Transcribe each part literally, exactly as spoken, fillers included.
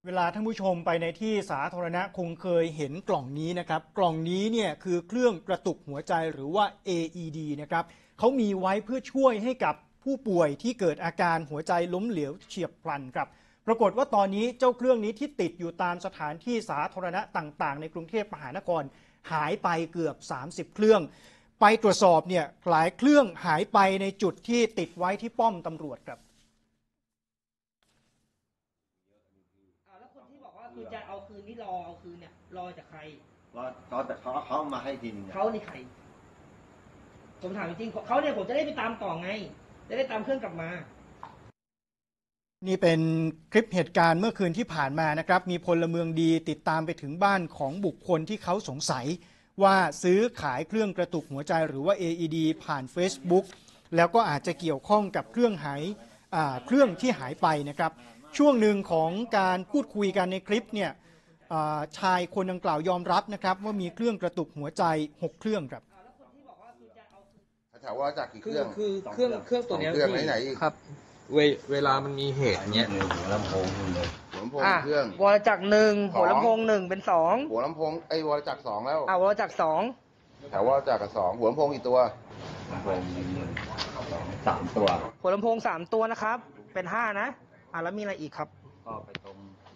เวลาท่านผู้ชมไปในที่สาธารณะคงเคยเห็นกล่องนี้นะครับกล่องนี้เนี่ยคือเครื่องกระตุกหัวใจหรือว่า เอ อี ดี นะครับเขามีไว้เพื่อช่วยให้กับผู้ป่วยที่เกิดอาการหัวใจล้มเหลวเฉียบพลันครับปรากฏว่าตอนนี้เจ้าเครื่องนี้ที่ติดอยู่ตามสถานที่สาธารณะต่างๆในกรุงเทพมหานครหายไปเกือบสามสิบเครื่องไปตรวจสอบเนี่ยหลายเครื่องหายไปในจุดที่ติดไว้ที่ป้อมตำรวจครับคือจะเอาคืนนี่รอเอาคืนเนี่ยรอจากใครรอรอแต่เขาเขามาให้ทีนึงเขาในใครผมถามจริงเขาเนี่ยผมจะได้ไปตามต่อไงจะได้ตามเครื่องกลับมานี่เป็นคลิปเหตุการณ์เมื่อคืนที่ผ่านมานะครับมีพลเมืองดีติดตามไปถึงบ้านของบุคคลที่เขาสงสัยว่าซื้อขายเครื่องกระตุกหัวใจหรือว่า เอ อี ดี ผ่าน Facebook แล้วก็อาจจะเกี่ยวข้องกับเครื่องหายเครื่องที่หายไปนะครับช่วงหนึ่งของการพูดคุยกันในคลิปเนี่ยชายคนดังกล่าวยอมรับนะครับว่ามีเครื่องกระตุกหัวใจหกเครื่องครับถามว่าจากกี่เครื่องคือเครื่องเครื่องตัวนี้เครื่องไหนอีกครับเวเวลามันมีเหตุเนี้ยหัวลำโพงเลยหัวลำโพงเครื่องวรจักรหนึ่งหัวลำโพงหนึ่งเป็นสองหัวลำโพงไอ้วรจักรสองแล้วอ่าวรจักรสองแถววรจักรกับสองหัวลำโพงกี่ตัวลำโพงสามตัวหัวลำโพงสามตัวนะครับเป็นห้านะอ่าแล้วมีอะไรอีกครับก็ไปตรง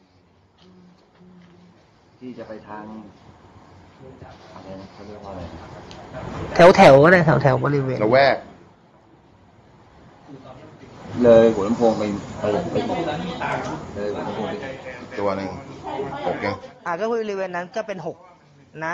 ที่จะไปทางอะไรนะเขาเรียกว่าอะไรแถวแถวก็ได้แถวแถวบริเวณละแวกเลยหัวลำโพงไปไปไปเลยหัวลำโพงตัวหนึ่งหกยังอ่าก็บริเวณนั้นก็เป็นหกนะ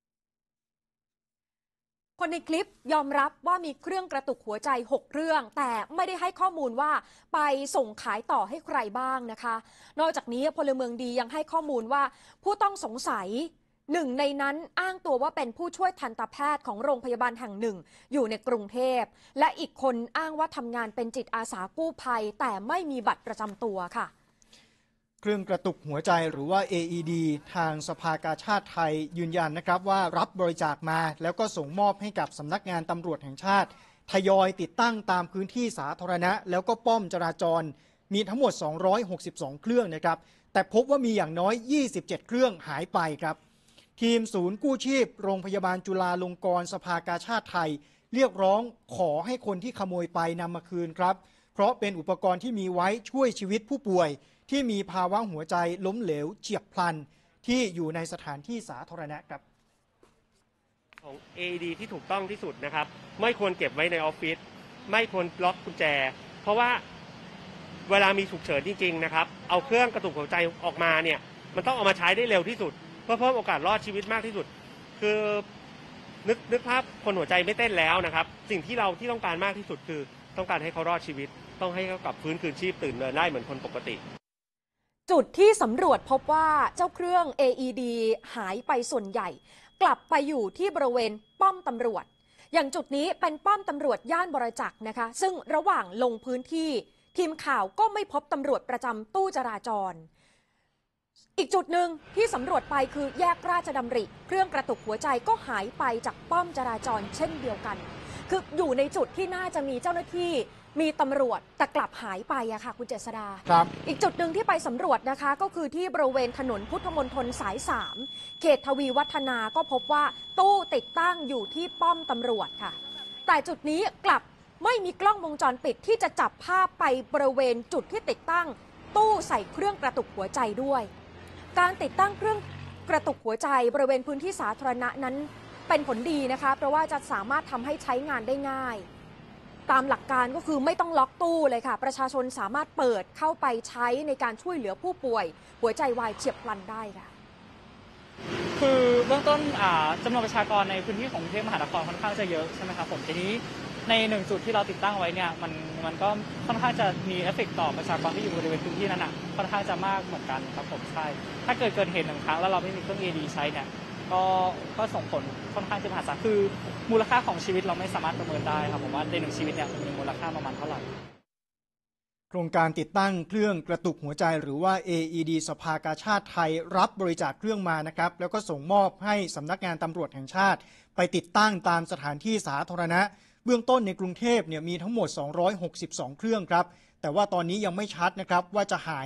คนในคลิปยอมรับว่ามีเครื่องกระตุกหัวใจหกเครื่องแต่ไม่ได้ให้ข้อมูลว่าไปส่งขายต่อให้ใครบ้างนะคะนอกจากนี้พลเมืองดียังให้ข้อมูลว่าผู้ต้องสงสัยหนึ่งในนั้นอ้างตัวว่าเป็นผู้ช่วยทันตแพทย์ของโรงพยาบาลแห่งหนึ่งอยู่ในกรุงเทพและอีกคนอ้างว่าทำงานเป็นจิตอาสากู้ภัยแต่ไม่มีบัตรประจำตัวค่ะเครื่องกระตุกหัวใจหรือว่า เอ อี ดี ทางสภากาชาติไทยยืนยันนะครับว่ารับบริจาคมาแล้วก็ส่งมอบให้กับสำนักงานตำรวจแห่งชาติทยอยติดตั้งตามพื้นที่สาธารณะแล้วก็ป้อมจราจรมีทั้งหมดสองร้อยหกสิบสองเครื่องนะครับแต่พบว่ามีอย่างน้อยยี่สิบเจ็ดเครื่องหายไปครับทีมศูนย์กู้ชีพโรงพยาบาลจุฬาลงกรณ์สภากาชาติไทยเรียกร้องขอให้คนที่ขโมยไปนำมาคืนครับเพราะเป็นอุปกรณ์ที่มีไว้ช่วยชีวิตผู้ป่วยที่มีภาวะหัวใจล้มเหลวเฉียบพลันที่อยู่ในสถานที่สาธารณะครับของ เอ อี ดี ที่ถูกต้องที่สุดนะครับไม่ควรเก็บไว้ในออฟฟิศไม่ควรล็อกกุญแจเพราะว่าเวลามีฉุกเฉินจริงๆนะครับเอาเครื่องกระตุกหัวใจออกมาเนี่ยมันต้องเอามาใช้ได้เร็วที่สุดเพื่อเพิ่มโอกาสรอดชีวิตมากที่สุดคือนึกนึกภาพคนหัวใจไม่เต้นแล้วนะครับสิ่งที่เราที่ต้องการมากที่สุดคือต้องการให้เขารอดชีวิตต้องให้เขากลับฟื้นคืนชีพตื่นเดินได้เหมือนคนปกติจุดที่สำรวจพบว่าเจ้าเครื่อง เอ อี ดี หายไปส่วนใหญ่กลับไปอยู่ที่บริเวณป้อมตำรวจอย่างจุดนี้เป็นป้อมตำรวจย่านบรจักรนะคะซึ่งระหว่างลงพื้นที่ทีมข่าวก็ไม่พบตำรวจประจำตู้จราจรอีกจุดหนึ่งที่สำรวจไปคือแยกราชดำริเครื่องกระตุกหัวใจก็หายไปจากป้อมจราจรเช่นเดียวกันคืออยู่ในจุดที่น่าจะมีเจ้าหน้าที่มีตำรวจแต่กลับหายไปอะค่ะคุณเจษฎาครับอีกจุดหนึ่งที่ไปสำรวจนะคะก็คือที่บริเวณถนนพุทธมณฑลสายสามเขตทวีวัฒนาก็พบว่าตู้ติดตั้งอยู่ที่ป้อมตำรวจค่ะแต่จุดนี้กลับไม่มีกล้องวงจรปิดที่จะจับภาพไปบริเวณจุดที่ติดตั้งตู้ใส่เครื่องกระตุกหัวใจด้วยการติดตั้งเครื่องกระตุกหัวใจบริเวณพื้นที่สาธารณะนั้นเป็นผลดีนะคะเพราะว่าจะสามารถทำให้ใช้งานได้ง่ายตามหลักการก็คือไม่ต้องล็อกตู้เลยค่ะประชาชนสามารถเปิดเข้าไปใช้ในการช่วยเหลือผู้ป่วยหัวใจวายเฉียบพลันได้ค่ะคือเบื้องต้นจำนวนประชากรในพื้นที่ของกรุงเทพมหานครค่อนข้างจะเยอะใช่ไหมครับผมทีนี้ในหนึ่งจุดที่เราติดตั้งไว้เนี่ยมันมันก็ค่อนข้างจะมีเอฟเฟกต์ต่อประชากรที่อยู่บริเวณพื้นที่นั้นนะค่อนข้างจะมากเหมือนกันครับผมใช่ถ้าเกิดเกิดเหตุหนึ่งครั้งแล้วเราไม่มีเครื่อง เอ ดี ใช้เนี่ยก็ก็ส่งผลค่อนข้างจะมหาศาลคือมูลค่าของชีวิตเราไม่สามารถประเมินได้ครับผมว่าในหนึ่งชีวิตเนี่ยมีมูลค่าประมาณเท่าไหร่โครงการติดตั้งเครื่องกระตุกหัวใจหรือว่า เอ อี ดี สภากาชาติไทยรับบริจาคเครื่องมานะครับแล้วก็ส่งมอบให้สำนักงานตำรวจแห่งชาติไปติดตั้งตามสถานที่สาธารณะเบื้องต้นในกรุงเทพเนี่ยมีทั้งหมดสองร้อยหกสิบสองเครื่องครับแต่ว่าตอนนี้ยังไม่ชัดนะครับว่าจะหาย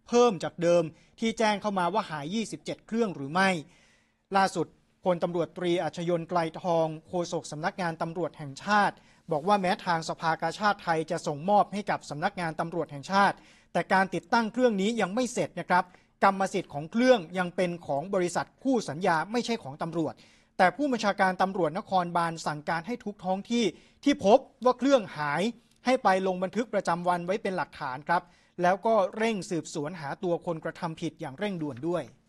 เพิ่มจากเดิมที่แจ้งเข้ามาว่าหายยี่สิบเจ็ดเครื่องหรือไม่ล่าสุดพลตำรวจตรีอัชยนต์ไกลทองโฆษกสำนักงานตำรวจแห่งชาติบอกว่าแม้ทางสภากาชาดไทยจะส่งมอบให้กับสำนักงานตำรวจแห่งชาติแต่การติดตั้งเครื่องนี้ยังไม่เสร็จนะครับกรรมสิทธิ์ของเครื่องยังเป็นของบริษัทคู่สัญญาไม่ใช่ของตำรวจแต่ผู้บัญชาการตำรวจนครบาลสั่งการให้ทุกท้องที่ที่พบว่าเครื่องหายให้ไปลงบันทึกประจำวันไว้เป็นหลักฐานครับแล้วก็เร่งสืบสวนหาตัวคนกระทำผิดอย่างเร่งด่วนด้วย